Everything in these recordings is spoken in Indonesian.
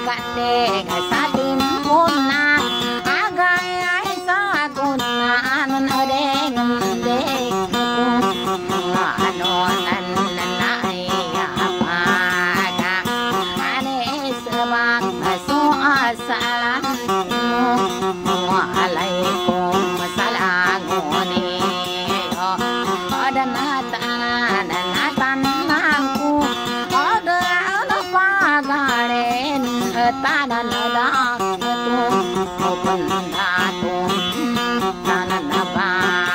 gande sa tim puna agai ai sa guna an ade ngde ano nan nai apa ga ane sebab so asalan wa alaikum salam ngone dan natan aku ada apa garen tanan da tu open datu tanan apa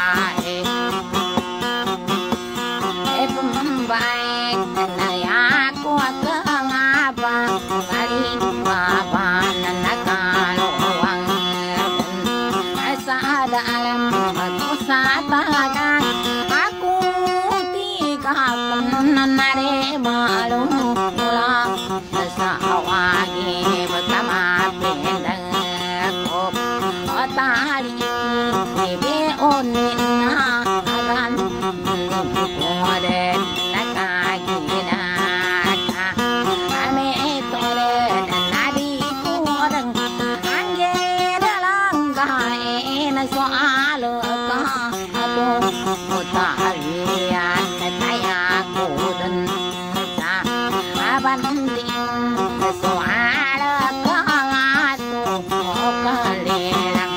pembaik naya aku ke ngapa kali apa nanakalo wang asa ada alam aku satakan aku tiga nare malu pulang asa awagi pertama pendekku otari bebe onina akan moden nakagina ame tore nadi kurang angge dalam gae na soal ka aku utarian taya kudan sa abanding soal ka aku kalelang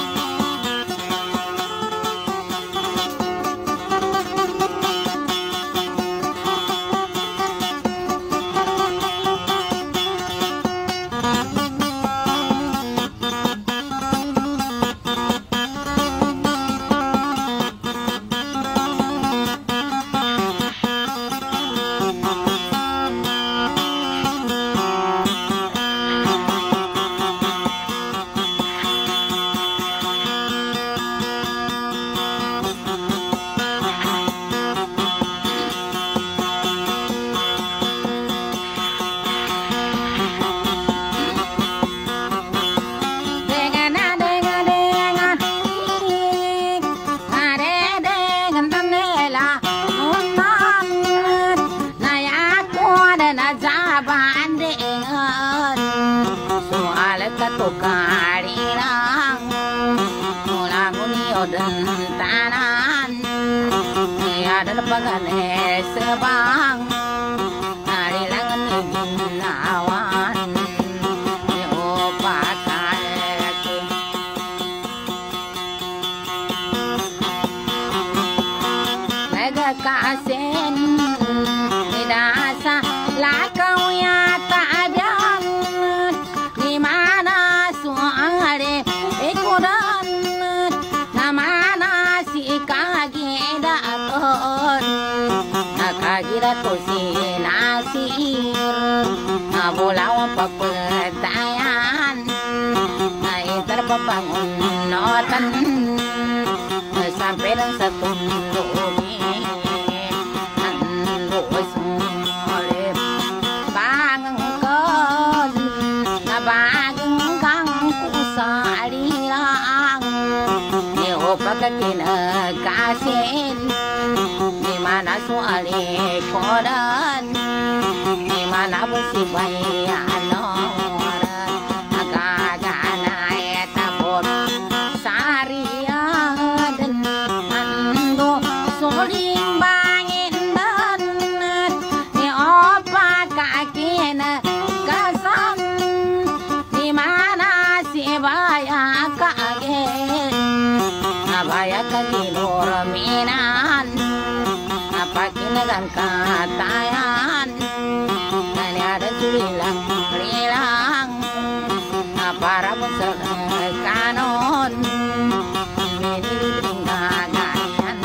tukarilang mula guniodan tanan ada pagane sebang arilangan ginawan yo pakai mega kasen dasa lakau ya tabian di mana suare ikuran namana si kagida kon nakagida to si nasir nabulaw papatayan ay terpabangun notan sampai lang sa tundumi ando sumole bangkon na bagang kang kusalilang ni pagkakinagasin di mana suali kodan di mana bersibay anoran agaganay tapot sariadan ando suling bangin dan ni opa kakinagasan di mana si baya kagen abaya kaginor minan apakinagan katayan nani ada tulilang rilang para beserta kanon menilibring gagayan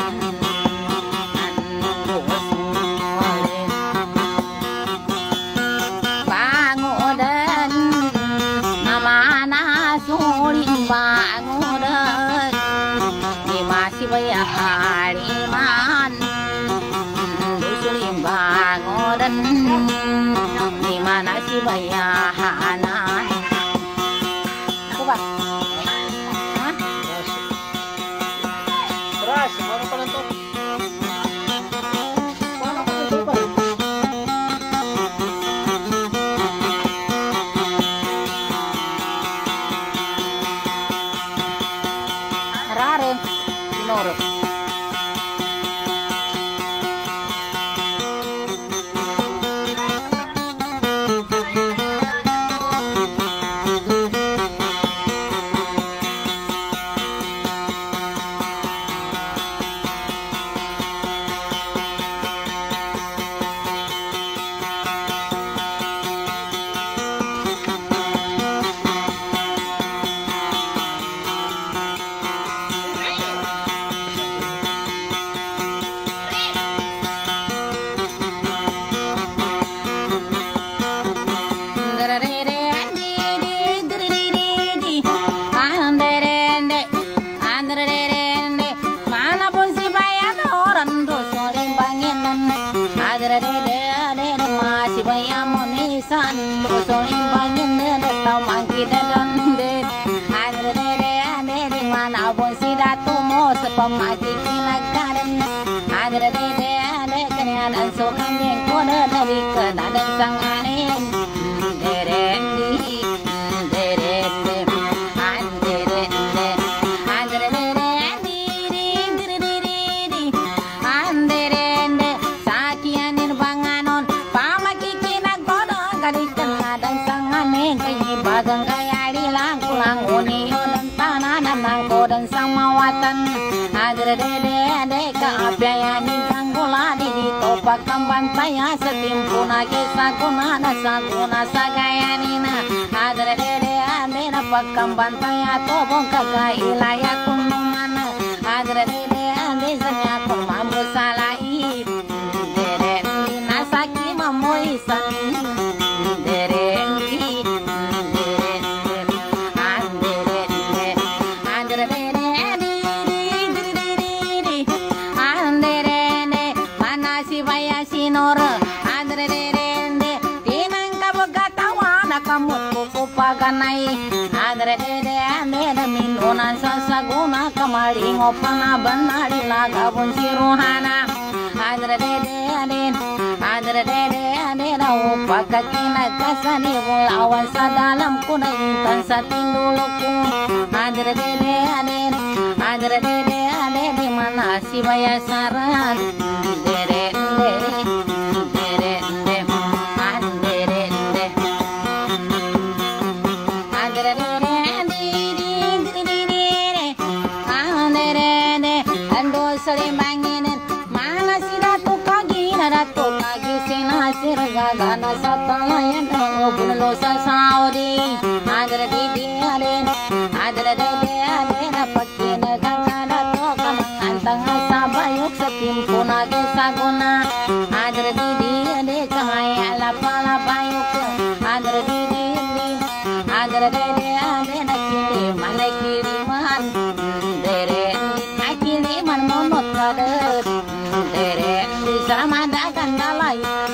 bangudan namana suling bangudan di masih banyak hariman suling bangudan di mana si bayahanan aku ba Ras, mana pa to? Paano ko ito ba? Ageng kaya dilang kulang uni dan tanah dan nangko dan samawatan. Adre dede ade kaapyayani kanggula di topak kambantaya setimpuna kisah guna nasaguna sagayanina. Adre dede ade napak kambantaya tobong kagailaya kunumana. Adre dede ade sanyakul mambu salai. Dede nasaki mamoisan. Dede paganay adre dede ande minunan sasaguna kamaling opana banali lagabun siruhana adre dede ande na upakakina kasani bulawan sa dalam kuna intan sa tinduluku adre dede ande di mana si bayasaran dede Gana satalayan obun losa saudi adre dede na pakina gangana to kamantang sabayok sa timpuna gesaguna adre dede kahaya la pala bayok adre dede na kini malakiriman dere akiriman monot kadet dere samada gandalayan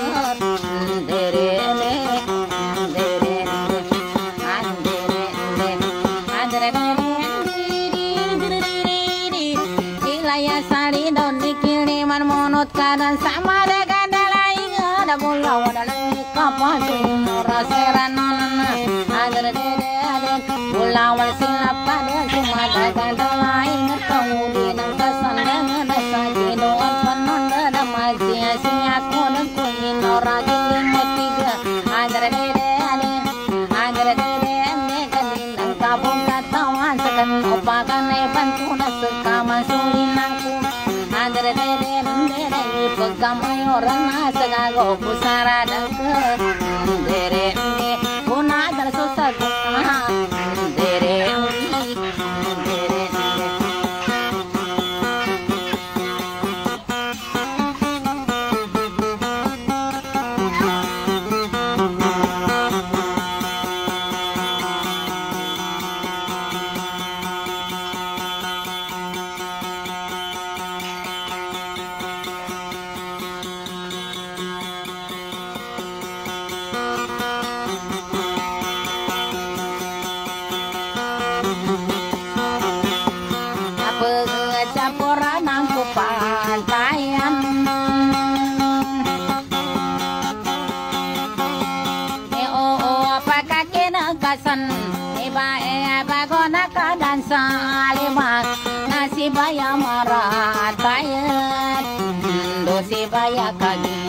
dan sama dengan lain ada pulau ada lagi kapal raseran nona ada dede ada pulau silap pada cuma ada lain ketemu di nangkasan dengan saja doa penon ada masih siap konon kuing orang tinggi tiga ada dede kadin kabung katawan sekan opakan bantu nasekaman sulinangku ada dede pegamai orang asagago pusara dengke dere puna dar susah dere Baya marah tayat dosi baya kagi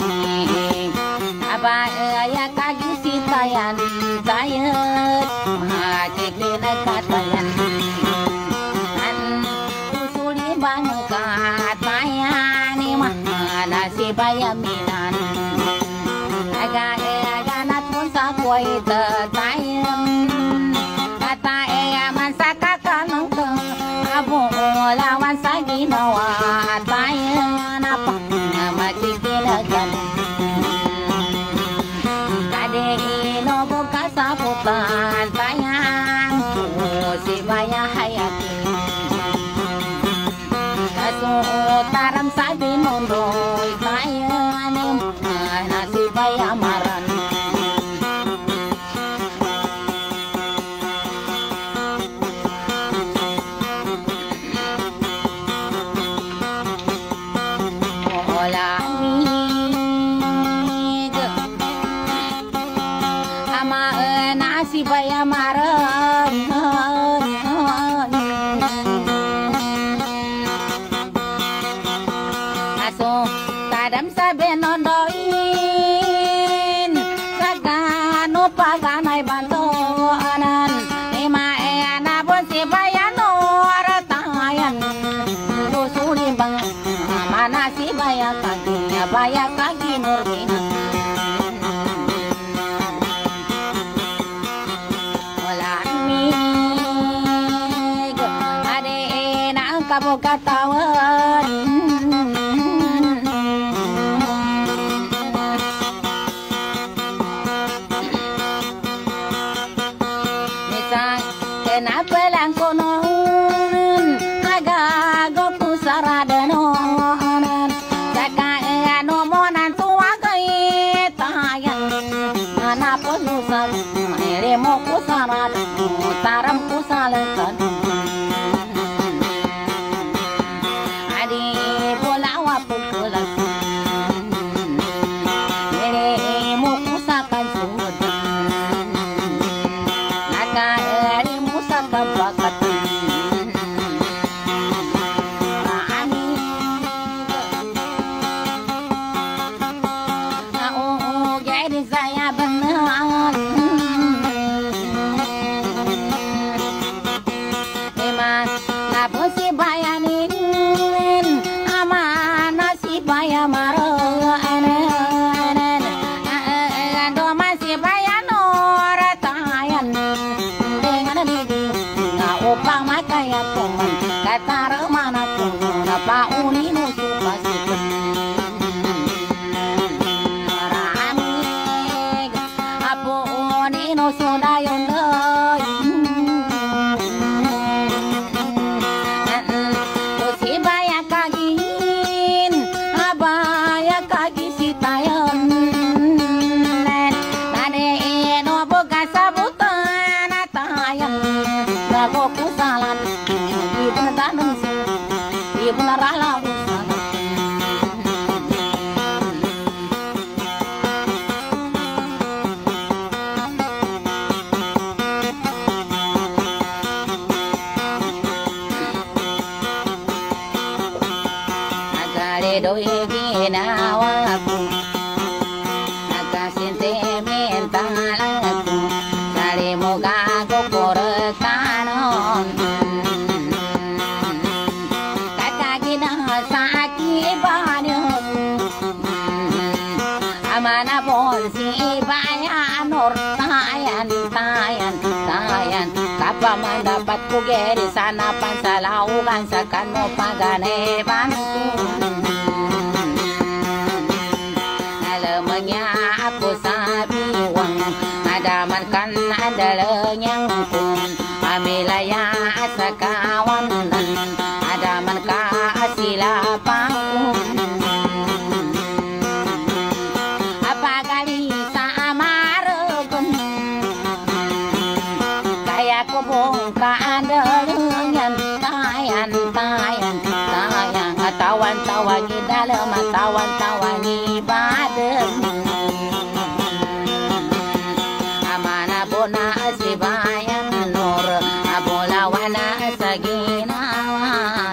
abaya kagi si tayan tayat hakik dina katayan usuli bangka tayani mana si baya minan aga nat pun sakwai tayam kata man sakakan lawan sagi nawa tayan apa makikinagan kade ino buka saputan tayan si baya hayati kasu taram sabi nondoy tayan nasi baya maran baya maran aso tadam sabe nondoin sagano paganay banto ana boga tawan misal kenapa lang konon agak gopu saradanon saka ano mo nan tuwa kay tayan anapo susal ere mo ko sarad taram ko salakan adi bola wa pukulas ere mo ko sakan sud naka ere mo sakan bakat đôi khi nào aku naga sentimental aku sari moga kokore kanon kata kita sakit banyak amana polisi bayan or tayan kapa mendapat kugeri sana pansalaukan sakano pagane bantu aku sabiwang adaman kan adalah nyangkung amilaya asakawanan adaman ka asilapang apa kali samaregun kaya kubong ka adalangan tayan tawan-tawangi dalam tawan-tawangi badan amana bona sibayan nur abolawana saginawan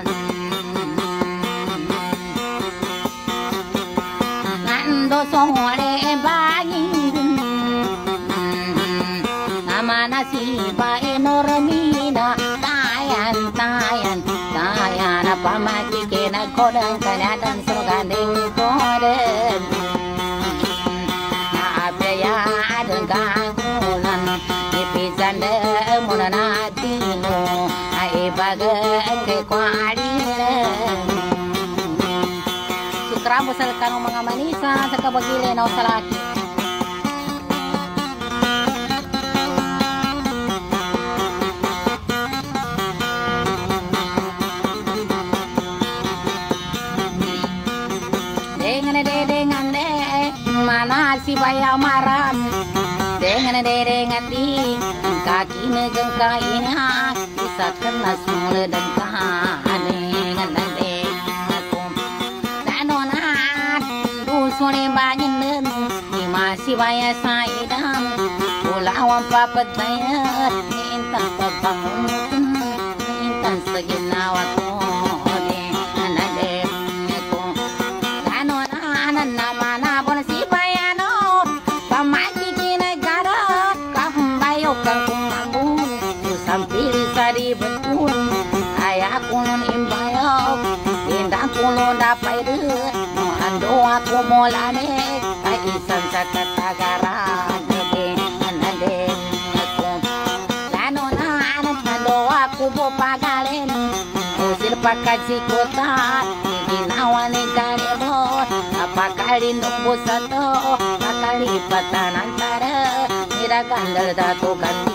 nando sore bagin amana sibayan nur mina tayan pamati kena kodang kanatan surganding koden apa ya adeng kangunan ipisan de munanatino ai bagen ke kwadire sukramo salkano mga manisa sa kabagile na usalaki mana si bayamaran dengan derengan di kaki negengkaina bisa kena sule dan dengan nande aku danonat dusone banyen ni masih bayar saidam ulawan papat bayar minta pabangun minta segenawat betul ayah kulon imbayok indah kulon dapat deh ando aku molane kaisan sakat tagaran deh nande aku lanona ando aku bo pagalen usil apakah cikutat ginawa ni kanibot apakah lindung busato akali patanan tara ira gandal datu gandhi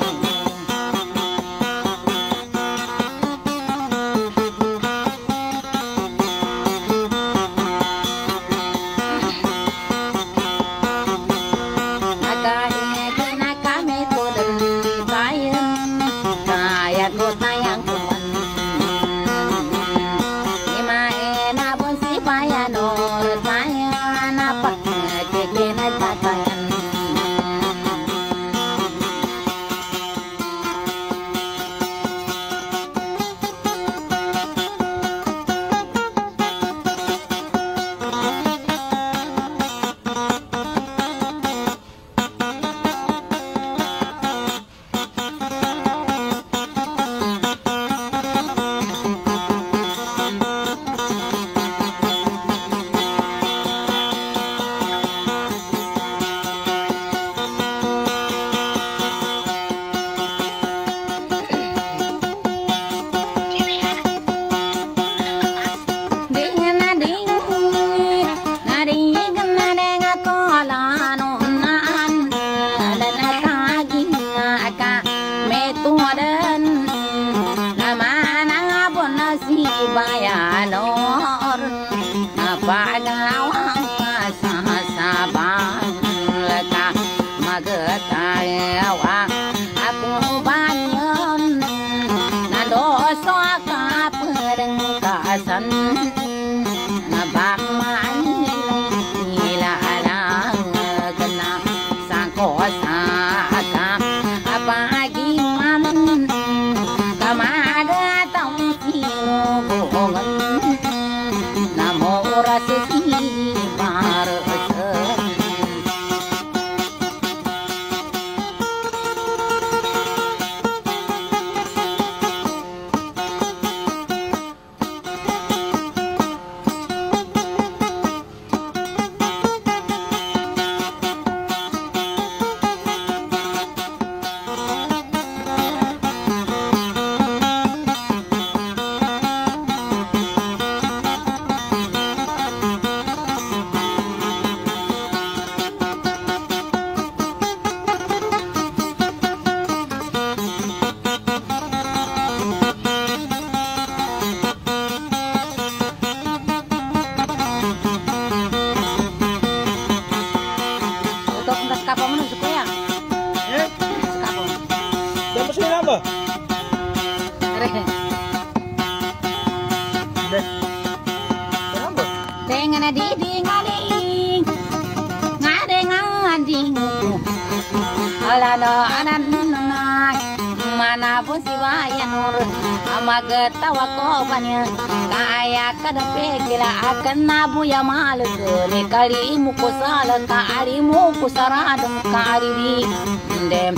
manapun si Wayanur amagetawa ko banyak kaya kada pegila akan nabu ya maluk ni kalimu ko salah kalimu ko saradum kaliwi dem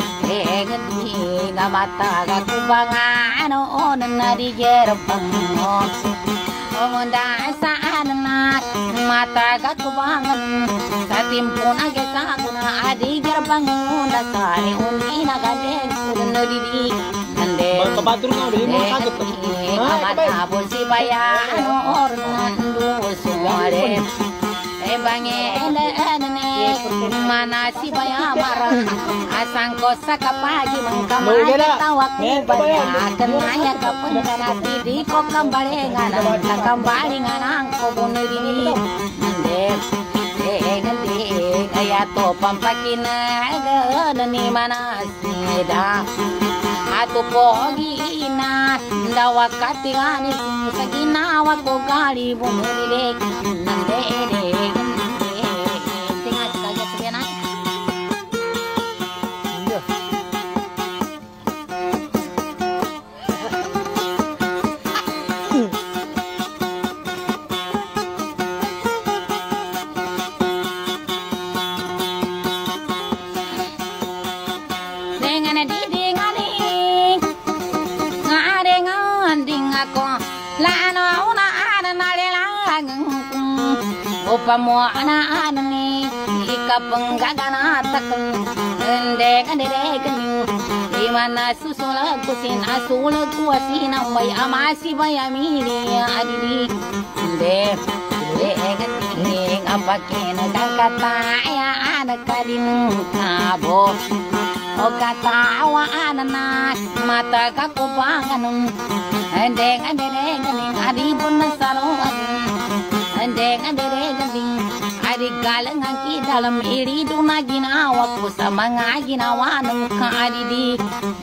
egedi gamata ga kubangano onan di jerpang Onda saadna mata ga kubangan satimpun age saguna adi gerbang onda sari undina gade nodidi ande kebatur nga udah mau sakit mata bosi bayano ornan du suare bange ene mana si baya marah asang kosa kapagi mangkamai tawak banyak kenaya kapan kana di kok kambare ngana kambari nganang ko bunuri ande gande kaya to pampakina ni mana sida atu pogi na dawa katigani sagina wa ko gali bunuri nande Upamo ana-anani ika penggagana takun endek-endek mana susulag kusin asulag kuasin ang may amasi bayamini adili de ganting apakin ang kataya anak kadin kabo o katawa anak mata kakupangan andeng ganing adibon na sarungan andeng ganing galang ang dalam irido na ginawa ko sa mga ginawa ng kaadidi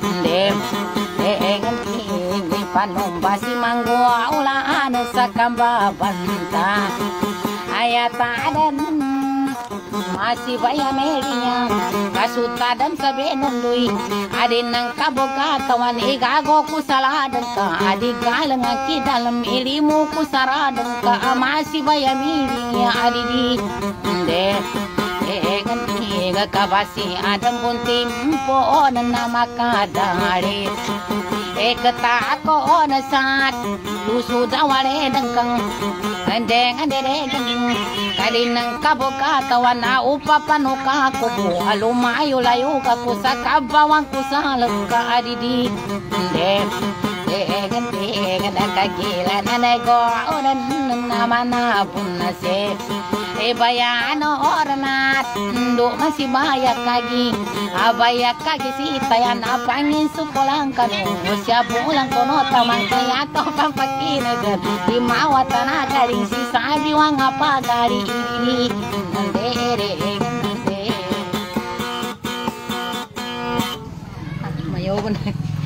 ganting panumba si mangwa ulaan sa kambabanta ayatadan masih bayam erinya kasutadan sa benunduy adin ng kabukatawan igago ko saladan ka adi galang ang dalam irimu ko saradan ka masih bayam erinya adidi ganti kabasi adam buntim po na makadari ekata ko na sat lusudawale dangkang andeng ganing kadin ng kabukatawan na upapanuka ko alumayo layo ka ko sa kabawang ko sa ka adidi ganti kagila na nego oran naman na punase bayano oranat ndo masih bayak kagi abayak kagi si tayan apangin sukolang kanu siya pulang kono tamang kaya to pampakinagan di mawatan garing si sabi wang apa gari ini mayo ban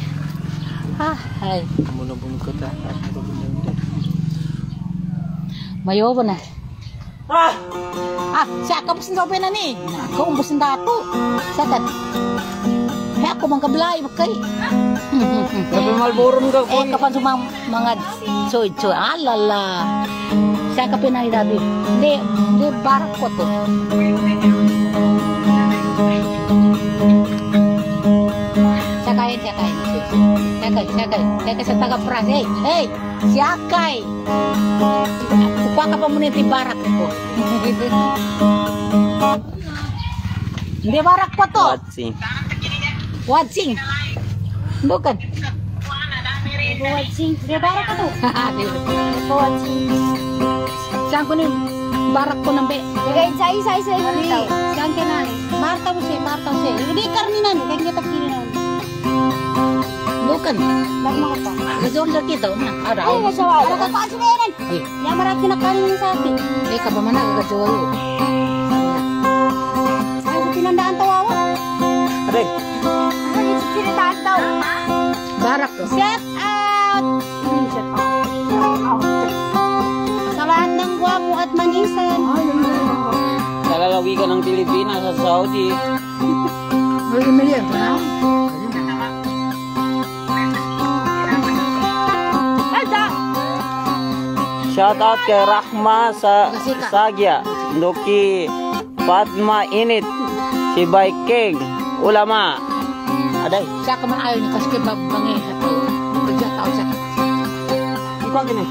hai mayo ban siya ka busin sobe na ni ako ang busin dato sakat ako mang kablay bakay Tapi malborum ka ko. kapan sumang mga choy alala siya ka pinay dabi di barak ko to siya kay sa taga pras hey siya kay upah ka pamunit di barak ko di barak ko to Watsing bukan Watsing di barak ko to Watsing saan ko ni barak ko ng be say saan ka na Marta mo siya hindi karninan kaya kita kininan bukan Lagma ko pa gazor na kita araw ay masawa ada kapaan sinayanan yang marami kinakain ng sabi ka ba man nagagazor ay pinandaan tawawa Aday. ay sinitaan daw barak ko set out sa lahat ng gwapo at manisan Kalalawi ka ng Pilipinas sa Saudi. million na Shout out kay Rahma sa Sagya, Nuki Fatma Init, si Bay King, Ulama. Aday. siya ka man ayaw niya kasi babangi ato kaya tao siya Ikaw gini.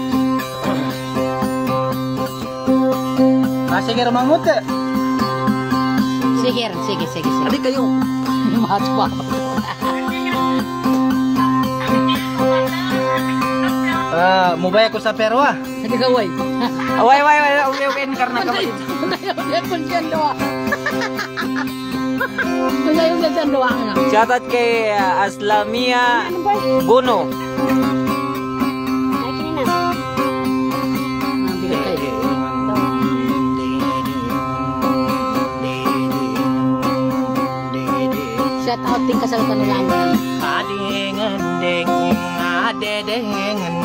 Sige ramamot eh. sige Aday kayo. matwa Mubay ako sa Perwa. sige gaway Away, uwi karena kamu. Shout out kay Aslamia Bono. Shout out din kasal kanilang Ading-anding, adedengan,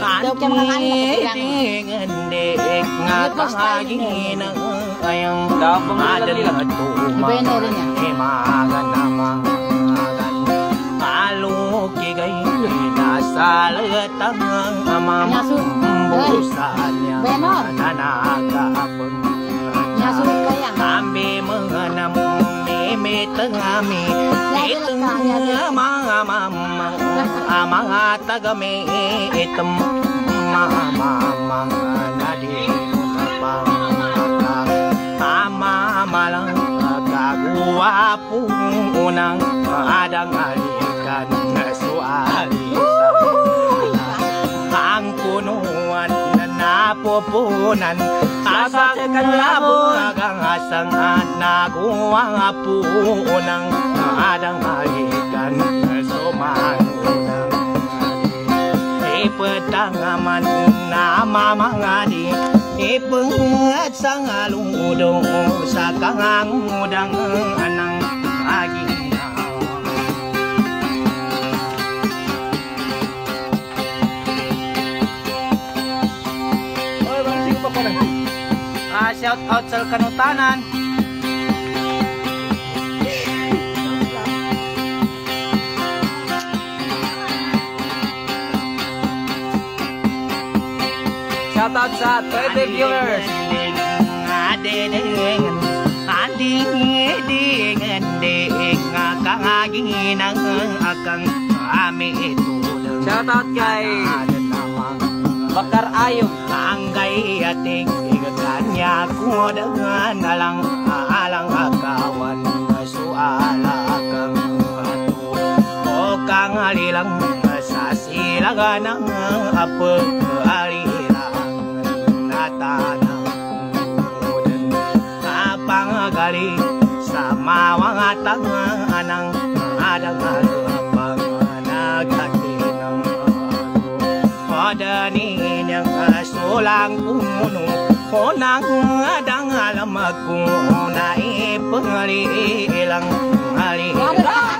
ading-anding, ngakahagin ayang adalato imagan namang alukigay nasalatang amam busanya nanakapon ambi menganam tengami mga tagami item mama nadi malang kagwapo unang adang ali kan sualisa ang punuan na napupunan asa kalabagang asangan naguwa punang adang alikan sumangunang ipetangaman na mamangadi ipengat sang aludong sa kangudang anang aginaw. Oy, bang pa pala. Shout out sa kanutanan. Shout out sa 30 viewers. Shout out kay Bakar Ayong. Anggay ating kanya ko dengan alang akawan suala kang ato o kang alilang sa silagan ng apa alilang natanang mudan kapangagali sa mawang tanganang adang alapang nagkakinang Odani niyang sulang puno Konang adang alam ako na ipangalilang alilang.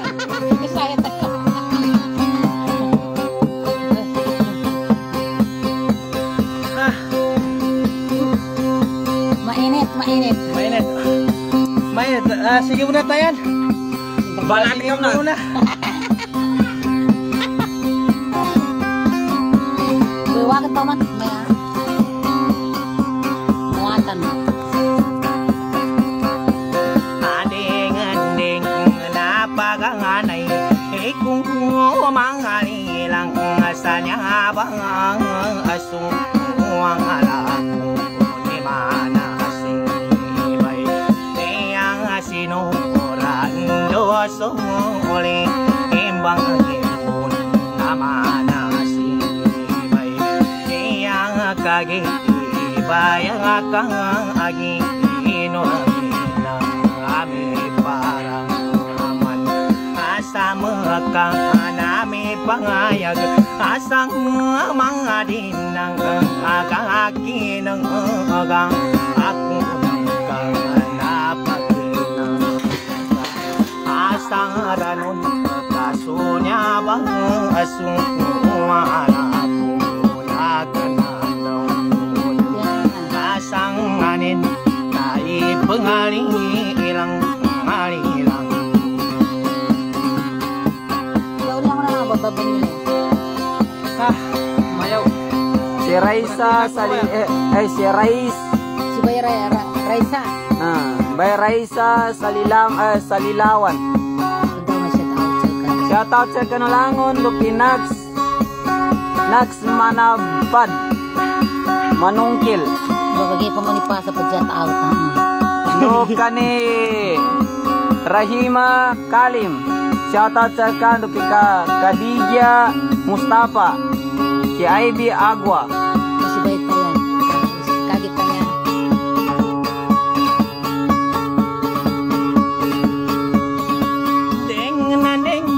Mainit. Sige muna tayo. Balakin ka muna. Wakit pa man. Muatan. Ading napaganganay kung manganilang asanya bang asung ang alam ni manasing ibay niyang sinuran doso uli imbang ipon naman asing ibay niyang kagibay ang kang agi inuamina ami parang aman asama kang nami pangayag asang mga dinang agaki ng agang ako kang napaginang asang ranon kasunya bang asung wala ko nagananaw asang anin na ipangaling ilang alilang. Mayaw. Si Raisa si Rais. Si Bay Raisa. Bay Raisa Salilawan. Shout out sa Kanulangon, Lucky Nax Manabad. Manungkil. Bagay pa manipasa pa dyan out. Lukani Rahima Kalim. Shout out sa Khadija Mustafa, si Ivy Agua. Masih baik pa yan. Kagit pa yan. Ding na ding,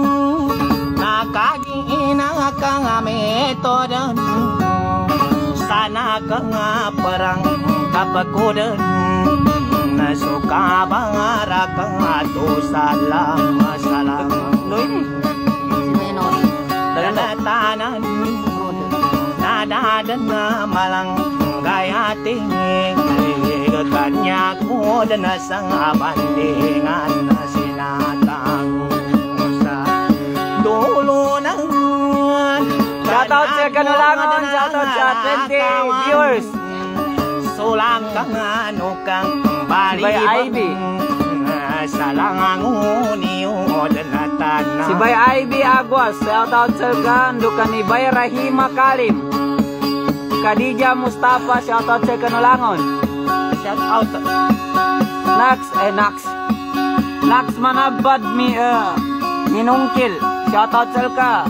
nakagina kang metodan. Sana ka nga parang kapagodan. Nasuka bangara ka nga to salam. Tanan nadadan na malang gayating kanya ko dan sang abandingan na sinatang sa dulo ng shoutout sa Kanulangon, shoutout sa 20 viewers. Sulang kang ano kang balibag salangangun iyo dan natana. Si Bay Ivy Aguas, shoutout sa Dukan ni Bay Rahima Kalim. Khadija Mustafa, shoutout sa Kanulangon. Shoutout Nax Manabad Minungkil. Shout out Selka.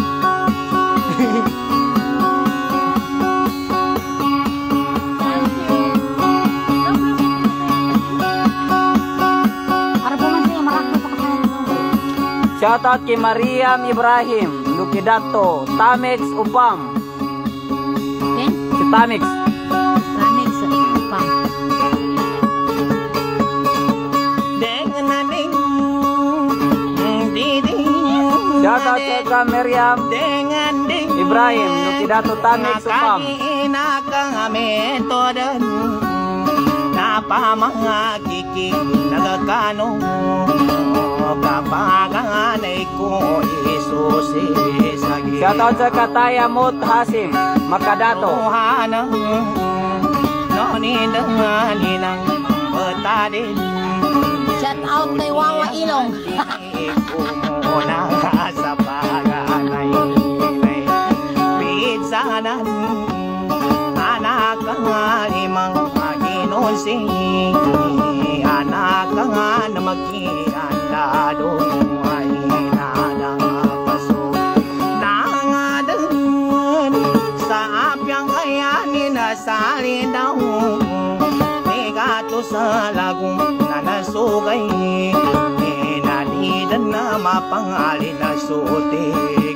Shout out ke Mariam Ibrahim, Lukidato, Tamex Upam. Si Tamex. Tamex Upam. Shout out ke Mariam Ibrahim, Lukidato, Tamex Upam. Napamangakiki nagakano kapanganay ko Isus isagi. Shout out sa Kataya Mut Hasim Makadato. Noninang betadin. Shout out kay Wawa Ilong. Kumuna sa paganay pizzanan anak limang si anak nga na mag-iandado ay nalapaso nangadan sa apyang kayanin na salinaw may gato sa lagong na nasugay inalidan na mapangalin na sutig.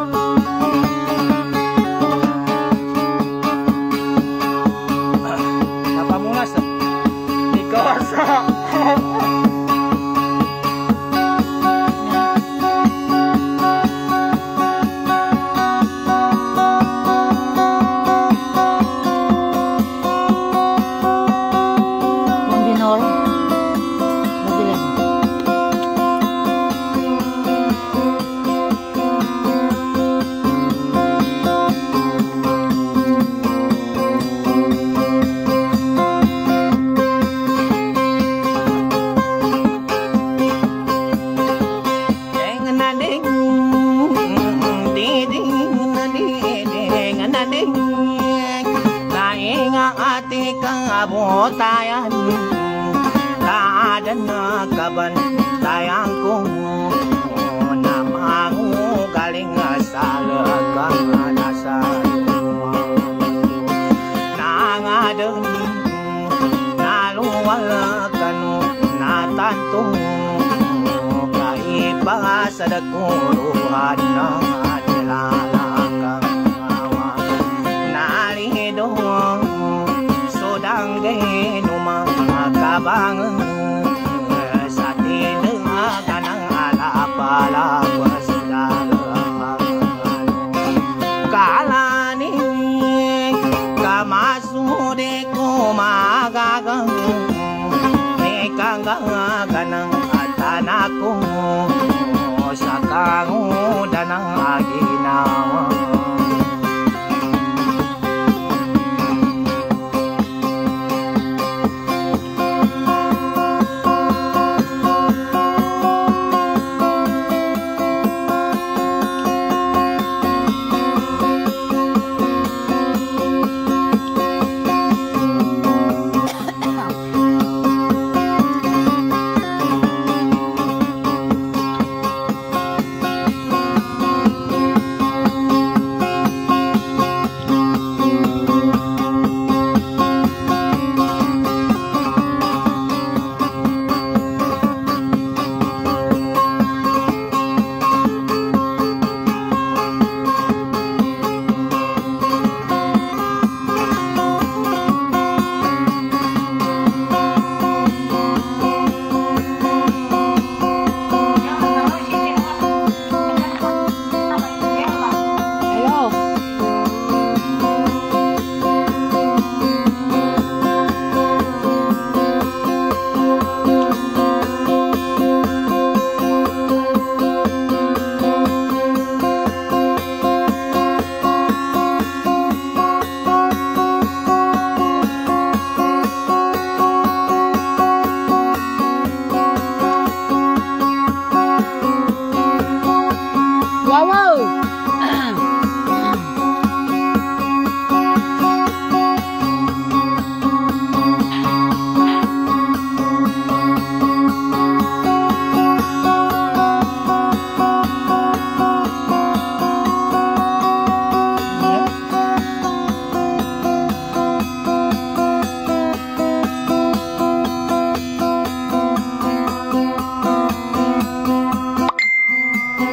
Tayan Taadan na kabantayan ko na mangu galing sa lagang nasa nangadan naluwal kanu natanto kaiba sa dakuruhan na nilalakang awan nalido danggay numakabangan sa tindagan ng alapalag sa dalagang kalaning kamasude ko magagang ikanggagan ng atanak ko sa kangudan ng aginawa.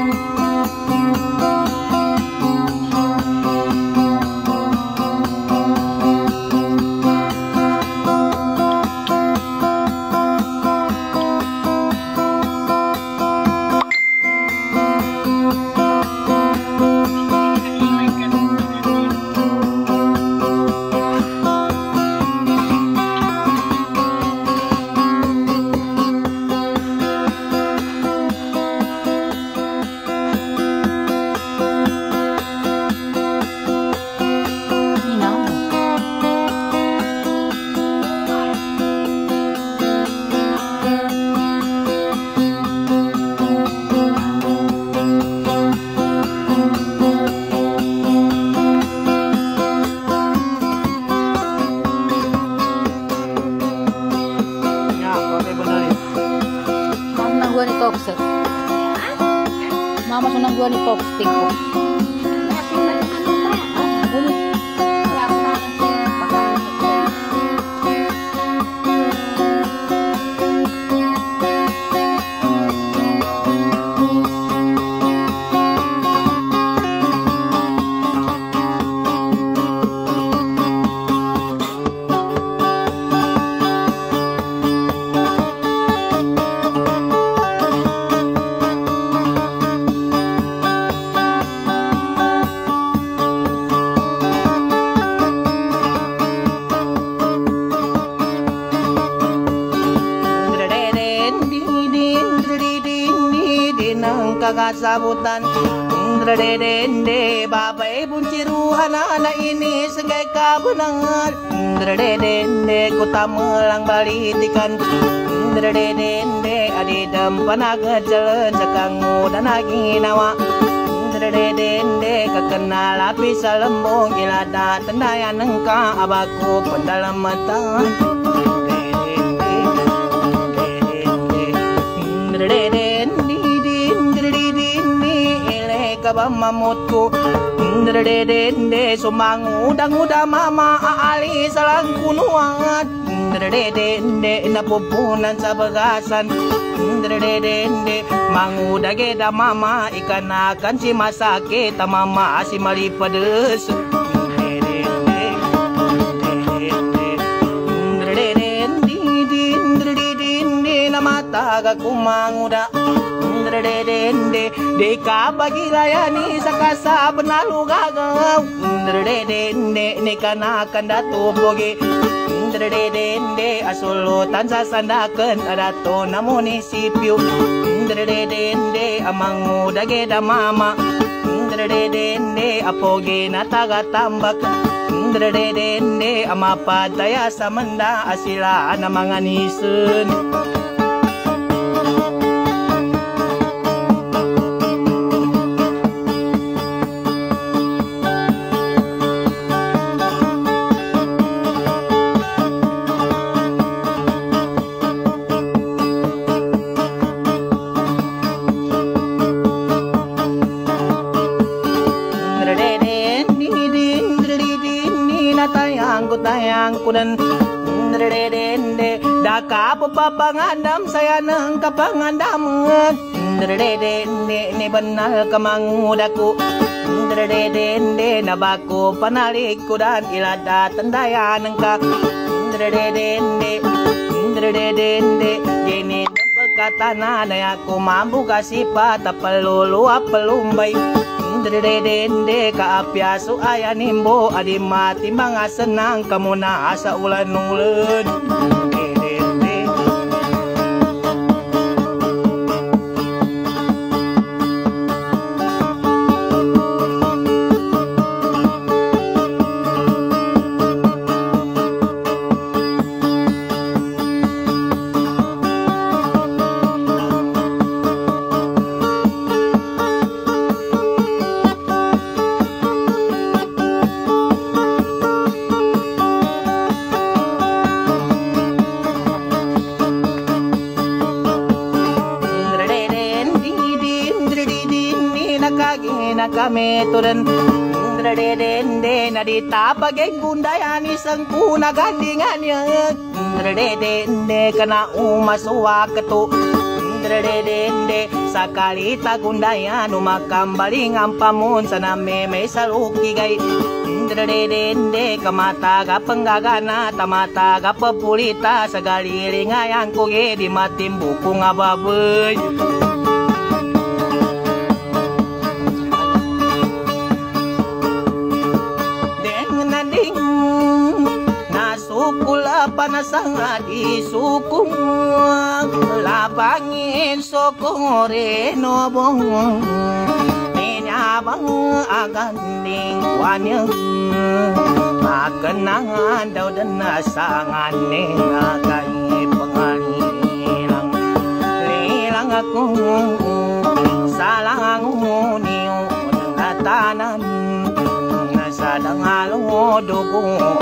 Mama sunang gua ni talk stick ko. Kagasabutan Ndredende babai bunciruhan anak ini senggai kabenangan Ndredende kota melang balitikan Ndredende adi dempan agajelen sekangu dan aginawa Ndredende kekenal api salembong ilada tendayan engka abaku pendalam mata Ndredende mamutku Ndredende sumangudang-uda mama aali salang kunuan Ndredende napupunan sa bagasan Ndredende mangudageda mama ikan akan si masakit mama si malipades Ndredende namataga kumanguda Ndredende deka bagi layani sakasa benalu gagaw Ndredende ni kanakan datu boge Ndredende asulutan sa sandakan adato na munisipyo Ndredende amang udageda mama Ndredende apoge na tagatambak Ndredende amapadaya sa manda asila na mga nisun tayang kudan Ndredende daka papapangandam saya nang kapangandaman Ndredende ni benal kamangudaku Ndredende nabaku panalik kudan ilada tendayan engka Ndredende jeni pekatana dayaku mampu kasih pata pelulu apelumbai Ndredende kaapiasu aya nimbo adi mati mga senang kamu na asa ulan ulen kami turun Ndredende nadita bagai gundayan isang kuna gandingannya Ndredende kena umasuwa ketu Dede sakali tagundaya numakambaling ang pamun sa nameme sa lukigay. Dede kamata kapanggagana tamata kapapulita sa galilingayang kuge di matimbuko nga baboy. Kula panasang adi sukung lapangin sokore nobong menyabang aganding wanyang makenangan daw dan nasangan nengakai penganilang lilang aku salang niu natanan sadang along dugo